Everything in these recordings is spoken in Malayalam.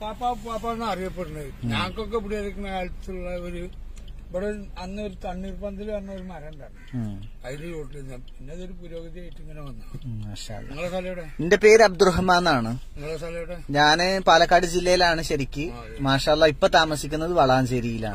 പാപ്പാന്ന് അറിയപ്പെടുന്നത്. ഞങ്ങൾക്കൊക്കെ ഇവിടെ ഇരിക്കുന്ന കാലത്തുള്ള ഇവിടെ അന്ന് ഒരു തണ്ണീർപ്പന്തൽ പറഞ്ഞ ഒരു മരം ഉണ്ടായിരുന്നു. അതിൽ ചോട്ടിൽ പിന്നെ അതൊരു പുരോഗതിയായിട്ട് ഇങ്ങനെ വന്നു. നിങ്ങളെ സ്ഥലം എവിടെ? എന്റെ പേര് അബ്ദുറഹ്മാൻ എന്നാണ്. നിങ്ങളെ സ്ഥലം എവിടെ? ഞാന് പാലക്കാട് ജില്ലയിലാണ് ശരിക്ക്. മാഷാല്ല ഇപ്പൊ താമസിക്കുന്നത് വളാഞ്ചേരിയിലാണ്.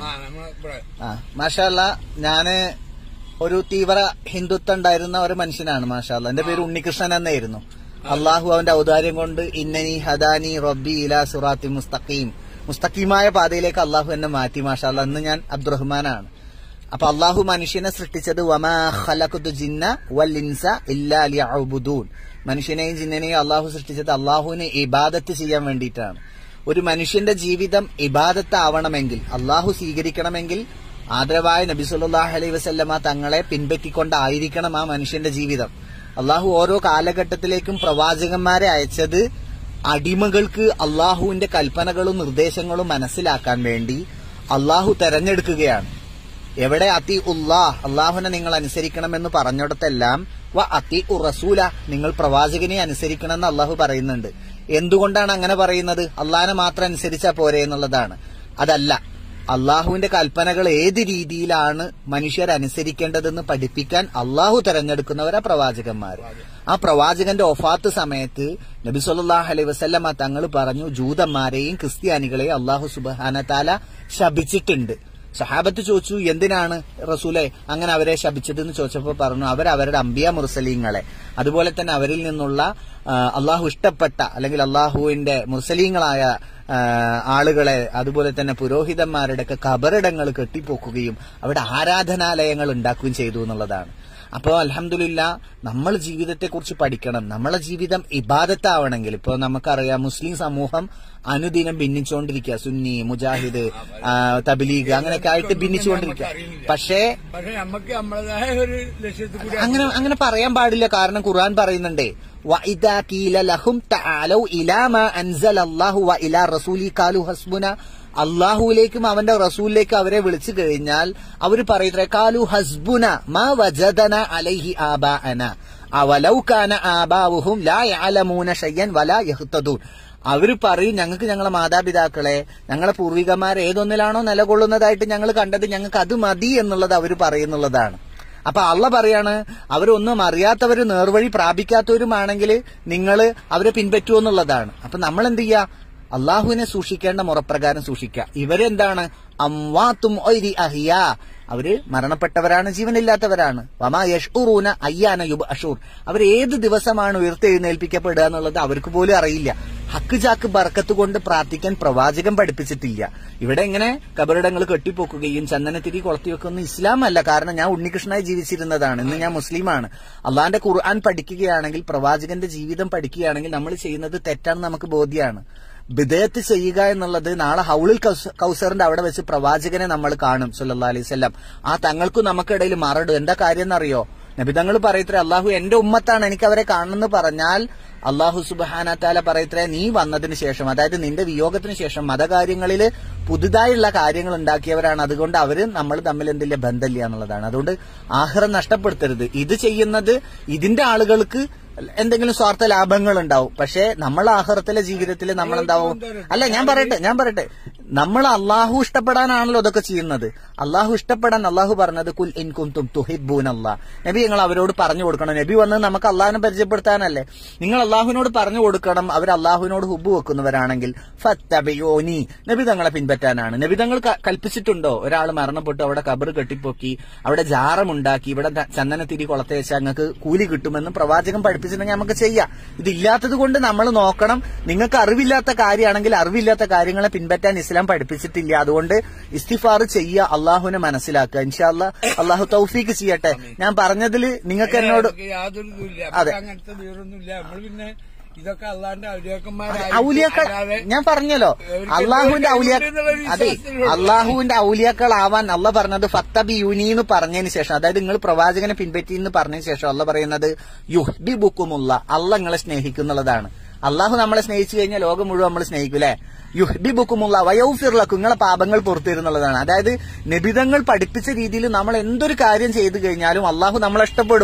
മാഷാല്ല ഞാന് ഒരു തീവ്ര ഹിന്ദുത്വം ഉണ്ടായിരുന്ന ഒരു മനുഷ്യനാണ്. മാഷാല്ല എന്റെ പേര് ഉണ്ണികൃഷ്ണൻ എന്നായിരുന്നു. അള്ളാഹു അവന്റെ ഔദാര്യം കൊണ്ട് ഇന്നനി ഹദാനി റബ്ബി ഇലാ സിറാത്തി മുസ്തഖീം, മുസ്തഖീമായ പാതയിലേക്ക് അള്ളാഹു എന്നെ മാറ്റി. മാഷാല്ല ഇന്ന് ഞാൻ അബ്ദുറഹ്മാനാണ്. അപ്പൊ അള്ളാഹു മനുഷ്യനെ സൃഷ്ടിച്ചത് വമാ ഖലഖതു ജിന്ന വൽ ഇൻസ ഇല്ലാ ലിയഅ്ബുദൂൻ, മനുഷ്യനെയും ജിന്നിനെയും അള്ളാഹു സൃഷ്ടിച്ചത് അള്ളാഹുവിനെ ഇബാദത്ത് ചെയ്യാൻ വേണ്ടിയിട്ടാണ്. ഒരു മനുഷ്യന്റെ ജീവിതം ഇബാദത്ത് ആവണമെങ്കിൽ, അള്ളാഹു സ്വീകരിക്കണമെങ്കിൽ ആദരവായ നബി സല്ലല്ലാഹു അലൈഹി വസല്ലമ തങ്ങളെ പിൻപറ്റിക്കൊണ്ടായിരിക്കണം ആ മനുഷ്യന്റെ ജീവിതം. അള്ളാഹു ഓരോ കാലഘട്ടത്തിലേക്കും പ്രവാചകന്മാരെ അയച്ചത് അടിമകൾക്ക് അള്ളാഹുവിന്റെ കൽപ്പനകളും നിർദ്ദേശങ്ങളും മനസ്സിലാക്കാൻ വേണ്ടി അള്ളാഹു തെരഞ്ഞെടുക്കുകയാണ്. എവിടെ അതി ഉല്ലാഹ്, അള്ളാഹുവിനെ നിങ്ങൾ അനുസരിക്കണമെന്ന് പറഞ്ഞിടത്തെല്ലാം വ അതി ഉ റസൂല, നിങ്ങൾ പ്രവാചകനെ അനുസരിക്കണമെന്ന് അള്ളാഹു പറയുന്നുണ്ട്. എന്തുകൊണ്ടാണ് അങ്ങനെ പറയുന്നത്? അള്ളാഹിനെ മാത്രം അനുസരിച്ചാ പോരെ എന്നുള്ളതാണ്. അതല്ല, അള്ളാഹുവിന്റെ കൽപ്പനകൾ ഏത് രീതിയിലാണ് മനുഷ്യർ അനുസരിക്കേണ്ടതെന്ന് പഠിപ്പിക്കാൻ അള്ളാഹു തെരഞ്ഞെടുക്കുന്നവരാ പ്രവാചകന്മാർ. ആ പ്രവാചകന്റെ ഒഫാത്ത് സമയത്ത് നബി സല്ലല്ലാഹു അലൈഹി വസല്ലമ തങ്ങൾ പറഞ്ഞു, ജൂതന്മാരെയും ക്രിസ്ത്യാനികളെയും അള്ളാഹു സുബ്ഹാനഹു തആല ശപിച്ചിട്ടുണ്ട്. സഹാബത്ത് ചോദിച്ചു, എന്തിനാണ് റസൂലെ അങ്ങനെ അവരെ ശപിച്ചതെന്ന് ചോദിച്ചപ്പോൾ പറഞ്ഞു, അവരവരുടെ അംബിയ മുർസലീങ്ങളെ, അതുപോലെ തന്നെ അവരിൽ നിന്നുള്ള അള്ളാഹു ഇഷ്ടപ്പെട്ട അല്ലെങ്കിൽ അള്ളാഹുവിന്റെ മുർസലീങ്ങളായ ആളുകളെ, അതുപോലെ തന്നെ പുരോഹിതന്മാരുടെ ഒക്കെ ഖബറിടങ്ങൾ കെട്ടിപ്പോക്കുകയും അവിടെ ആരാധനാലയങ്ങൾ ഉണ്ടാക്കുകയും ചെയ്തു എന്നുള്ളതാണ്. അപ്പോൾ അൽഹംദുലില്ലാ നമ്മൾ ജീവിതത്തെക്കുറിച്ച് പഠിക്കണം. നമ്മളെ ജീവിതം ഇബാദത്താവണമെങ്കിൽ, ഇപ്പൊ നമുക്കറിയാം മുസ്ലിം സമൂഹം അനുദിനം ഭിന്നിച്ചുകൊണ്ടിരിക്കുക. സുന്നി, മുജാഹിദ്, തബ്ലീഗ് അങ്ങനെയൊക്കെ ആയിട്ട് ഭിന്നിച്ചുകൊണ്ടിരിക്കുക. പക്ഷേ അങ്ങനെ പറയാൻ പാടില്ല. കാരണം ഖുർആൻ പറയുന്നുണ്ടേ, وَإِذَا قِيلَ لَهُمْ تَعَالَوْا إِلَى مَا أَنزَلَ اللَّهُ وَإِلَى رَسُولِهِ قَالُوا حَسْبُنَا, അള്ളാഹുവിലേക്കും അവന്റെ റസൂലിലേക്കും അവരെ വിളിച്ചു കഴിഞ്ഞാൽ അവർ പറയത്രേ, കാലു ഹസ്ബുന മാ വജദന അലൈഹി ആബാഅന അവലൗ കാന ആബാഉഹും ലാ യഅലമൂന ശൈഅൻ വലാ യഹ്തദൂൻ. അവർ പറയും, ഞങ്ങൾക്ക് ഞങ്ങളെ മാതാപിതാക്കളെ, ഞങ്ങളെ പൂർവികന്മാരെ ഏതൊന്നിലാണോ നിലകൊള്ളുന്നതായിട്ട് ഞങ്ങൾ കണ്ടത്, ഞങ്ങൾക്ക് അത് മതി എന്നുള്ളത് അവർ പറയുന്നുള്ളതാണ്. അപ്പൊ അള്ളാഹ് പറയാണ്, അവരൊന്നും അറിയാത്തവര് നേർവഴി പ്രാപിക്കാത്തവരുമാണെങ്കിൽ നിങ്ങൾ അവരെ പിൻപറ്റുമോ എന്നുള്ളതാണ്. അപ്പൊ നമ്മൾ എന്ത് ചെയ്യാ? അള്ളാഹുവിനെ സൂക്ഷിക്കേണ്ട മുറപ്രകാരം സൂക്ഷിക്കുക. ഇവരെന്താണ്? അംവാത്തും ഒയ്രി അഹിയാ, അവര് മരണപ്പെട്ടവരാണ്, ജീവനില്ലാത്തവരാണ്. വമാ യഷ്ഉറൂന അയ്യാന യുബ്അശൂർ, അവർ ഏത് ദിവസമാണ് ഉയർത്തെഴുന്നേൽപ്പിക്കപ്പെടുക എന്നുള്ളത് അവർക്ക് പോലും അറിയില്ല. ഹക്ക് ചാക്ക് ബർക്കത്ത് കൊണ്ട് പ്രാർത്ഥിക്കാൻ പ്രവാചകൻ പഠിപ്പിച്ചിട്ടില്ല. ഇവിടെ ഇങ്ങനെ കബറിടങ്ങൾ കെട്ടിപ്പോക്കുകയും ചന്ദനത്തിരി കൊളത്തി വെക്കുന്ന ഇസ്ലാം അല്ല. കാരണം ഞാൻ ഉണ്ണികൃഷ്ണനായി ജീവിച്ചിരുന്നതാണ്, ഇന്ന് ഞാൻ മുസ്ലിമാണ്. അള്ളാന്റെ ഖുർആൻ പഠിക്കുകയാണെങ്കിൽ, പ്രവാചകന്റെ ജീവിതം പഠിക്കുകയാണെങ്കിൽ നമ്മൾ ചെയ്യുന്നത് തെറ്റാണെന്ന് നമുക്ക് ബോധ്യമാണ്. ബിദഅത്ത് ചെയ്യുക എന്നുള്ളത്, നാളെ ഹൗളുൽ കൗസറിന്റെ അവിടെ വെച്ച് പ്രവാചകനെ നമ്മൾ കാണും സല്ലല്ലാഹു അലൈഹി വസല്ലം. ആ തങ്ങൾക്കും നമുക്കിടയിൽ മറട്. എന്താ കാര്യം എന്നറിയോ? നബി തങ്ങൾ പറയത്രേ, അള്ളാഹു എന്റെ ഉമ്മത്താണ്, എനിക്ക് അവരെ കാണണമെന്ന് പറഞ്ഞാൽ അള്ളാഹു സുബ്ഹാനഹു തആല പറയത്രേ, നീ വന്നതിന് ശേഷം, അതായത് നിന്റെ വിയോഗത്തിന് ശേഷം മതകാര്യങ്ങളിൽ പുതുതായുള്ള കാര്യങ്ങൾ ഉണ്ടാക്കിയവരാണ്. അതുകൊണ്ട് അവര് നമ്മൾ തമ്മിൽ എന്തില്ല, ബന്ധമില്ല എന്നുള്ളതാണ്. അതുകൊണ്ട് ആഖിറം നഷ്ടപ്പെടുത്തരുത്. ഇത് ചെയ്യുന്നത് ഇതിന്റെ ആളുകൾക്ക് എന്തെങ്കിലും സ്വാർത്ഥ ലാഭങ്ങൾ ഉണ്ടാവും. പക്ഷെ നമ്മൾ ആഖിറത്തിലെ ജീവിതത്തിൽ നമ്മൾ എന്താവും? അല്ല, ഞാൻ പറയട്ടെ, നമ്മൾ അള്ളാഹു ഇഷ്ടപ്പെടാനാണല്ലോ ഇതൊക്കെ ചെയ്യുന്നത്. അള്ളാഹു ഇഷ്ടപ്പെടാൻ അള്ളാഹു പറഞ്ഞത് കുൽ ഇൻ കുൻതും തുഹിബ്ബൂനല്ലാഹ്, നബി നിങ്ങൾ അവരോട് പറഞ്ഞു കൊടുക്കണം. നബി വന്ന് നമുക്ക് അള്ളാഹിനെ പരിചയപ്പെടുത്താനല്ലേ. നിങ്ങൾ അള്ളാഹുവിനോട് പറഞ്ഞു കൊടുക്കണം. അവർ അള്ളാഹുവിനോട് ഹുബ്ബ് വെക്കുന്നവരാണെങ്കിൽ ഫത്തബിഊനി, നബി തങ്ങളെ പിൻപറ്റാനാണ്. നബി തങ്ങൾ കൽപ്പിച്ചിട്ടുണ്ടോ ഒരാൾ മരണപ്പെട്ടു അവിടെ കബർ കെട്ടിപ്പൊക്കി അവിടെ ജാറമുണ്ടാക്കി ഇവിടെ ചന്ദനത്തിരി കൊളത്തെ വെച്ചാൽ നിങ്ങൾക്ക് കൂലി കിട്ടുമെന്ന് പ്രവാചകൻ പഠിപ്പിച്ചിട്ടുണ്ടെങ്കിൽ നമുക്ക് ചെയ്യാം. ഇതില്ലാത്തത് കൊണ്ട് നമ്മൾ നോക്കണം. നിങ്ങൾക്ക് അറിവില്ലാത്ത കാര്യമാണെങ്കിൽ അറിവില്ലാത്ത കാര്യങ്ങളെ പിൻപറ്റാൻ ഇസ്ലാം പഠിപ്പിച്ചിട്ടില്ല. അതുകൊണ്ട് ഇസ്തിഫാർ ചെയ്യുക, അള്ളാഹുവിനെ മനസ്സിലാക്കുക. ഇൻഷാ അല്ലാഹ് അള്ളാഹു തൗഫീക്ക് ചെയ്യട്ടെ. ഞാൻ പറഞ്ഞതിൽ നിങ്ങൾക്ക് എന്നോട് യാതൊരു അതെ അങ്ങനത്തെ വീറൊന്നുമില്ല. നമ്മൾ പിന്നെ ഇതൊക്കെ അള്ളാന്റെ ഔലിയാക്കൾ, ഞാൻ പറഞ്ഞല്ലോ അള്ളാഹുവിന്റെ അതെ അള്ളാഹുവിന്റെ ഔലിയാക്കളാവാൻ അള്ള പറഞ്ഞത് ഫത്തബിയൂനി എന്ന് പറഞ്ഞതിന് ശേഷം, അതായത് നിങ്ങൾ പ്രവാചകനെ പിൻപറ്റി എന്ന് പറഞ്ഞതിന് ശേഷം അള്ള പറയുന്നത് യുഹ്ബിബുക്കുമുള്ള, അള്ള നിങ്ങളെ സ്നേഹിക്കുന്നുള്ളതാണ്. അള്ളാഹു നമ്മളെ സ്നേഹിച്ചു കഴിഞ്ഞാൽ ലോകം മുഴുവൻ നമ്മൾ സ്നേഹിക്കൂലേ. യുഹ്ബിബുക്കുമുള്ള വയൗഫിർലക്കും, നിങ്ങളെ പാപങ്ങൾ പുറത്തുവരുന്നുള്ളതാണ്. അതായത് നബിതങ്ങൾ പഠിപ്പിച്ച രീതിയിൽ നമ്മൾ എന്തൊരു കാര്യം ചെയ്തു കഴിഞ്ഞാലും അള്ളാഹു നമ്മളെ ഇഷ്ടപ്പെടും.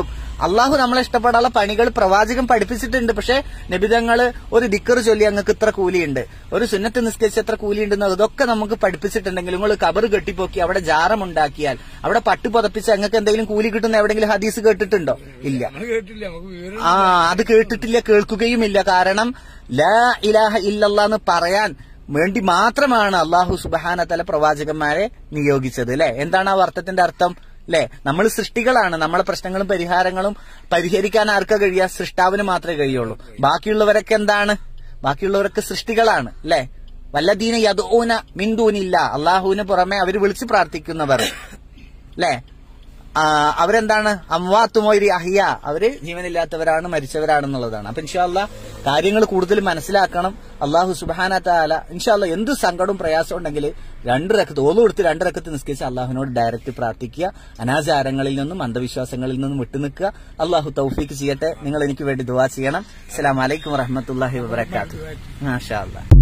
അള്ളാഹു നമ്മളെ ഇഷ്ടപ്പെടാനുള്ള പണികൾ പ്രവാചകൻ പഠിപ്പിച്ചിട്ടുണ്ട്. പക്ഷെ നബിതങ്ങള് ഒരു ദിക്ർ ചൊല്ലി അങ്ങക്ക് ഇത്ര കൂലിയുണ്ട്, ഒരു സുന്നത്ത് നിസ്കരിച്ച് എത്ര കൂലിയുണ്ടെന്ന് അതൊക്കെ നമുക്ക് പഠിപ്പിച്ചിട്ടുണ്ടെങ്കിൽ നിങ്ങൾ കബർ കെട്ടിപ്പോക്കി അവിടെ ജാറമുണ്ടാക്കിയാൽ അവിടെ പട്ട് പുതപ്പിച്ച് അങ്ങക്ക് എന്തെങ്കിലും കൂലി കിട്ടുന്ന എവിടെയെങ്കിലും ഹദീസ് കേട്ടിട്ടുണ്ടോ? ഇല്ല. അത് കേട്ടിട്ടില്ല, കേൾക്കുകയുമില്ല. കാരണം ലാ ഇലാഹ ഇല്ലല്ലാഹ് എന്ന് പറയാൻ വേണ്ടി മാത്രമാണ് അള്ളാഹു സുബ്ഹാനഹു വതആല പ്രവാചകന്മാരെ നിയോഗിച്ചത്. അല്ലെ? എന്താണ് ആ അർത്ഥത്തിന്റെ അർത്ഥം? അല്ലെ? നമ്മൾ സൃഷ്ടികളാണ്. നമ്മളെ പ്രശ്നങ്ങളും പരിഹാരങ്ങളും പരിഹരിക്കാൻ ആർക്കാ കഴിയുക? സൃഷ്ടാവിന് മാത്രമേ കഴിയുള്ളൂ. ബാക്കിയുള്ളവരൊക്കെ എന്താണ്? ബാക്കിയുള്ളവരൊക്കെ സൃഷ്ടികളാണ്. അല്ലെ? വല്ലദീന യദ്ഊന മിൻ ദൂനില്ല, അള്ളാഹുവിന് പുറമെ അവർ വിളിച്ചു പ്രാർത്ഥിക്കുന്നവർ. അല്ലെ? അവരെന്താണ്? അംവാത്തുമോരി അഹിയ, അവര് ജീവനില്ലാത്തവരാണ്, മരിച്ചവരാണെന്നുള്ളതാണ്. അപ്പൊ ഇൻഷാ അല്ലാഹ് കാര്യങ്ങൾ കൂടുതൽ മനസ്സിലാക്കണം. അള്ളാഹു സുബ്ഹാനഹു വതആല ഇൻഷാ അല്ലാഹ് എന്ത് സങ്കടവും പ്രയാസം ഉണ്ടെങ്കിൽ 2 റക്അത്ത് ഓളു കൊടുത്ത് 2 റക്അത്ത് നിസ്കരിച്ച് അള്ളാഹുവിനോട് ഡയറക്റ്റ് പ്രാർത്ഥിക്കുക. അനാചാരങ്ങളിൽ നിന്നും അന്ധവിശ്വാസങ്ങളിൽ നിന്നും വിട്ടുനിൽക്കുക. അള്ളാഹു തൗഫീഖ് ചെയ്യട്ടെ. നിങ്ങൾ എനിക്ക് വേണ്ടി ദുആ ചെയ്യണം. അസ്സലാമു അലൈക്കും വറഹ്മത്തുള്ളാഹി വബറകാതുഹു. മാഷാ അല്ലാഹ്.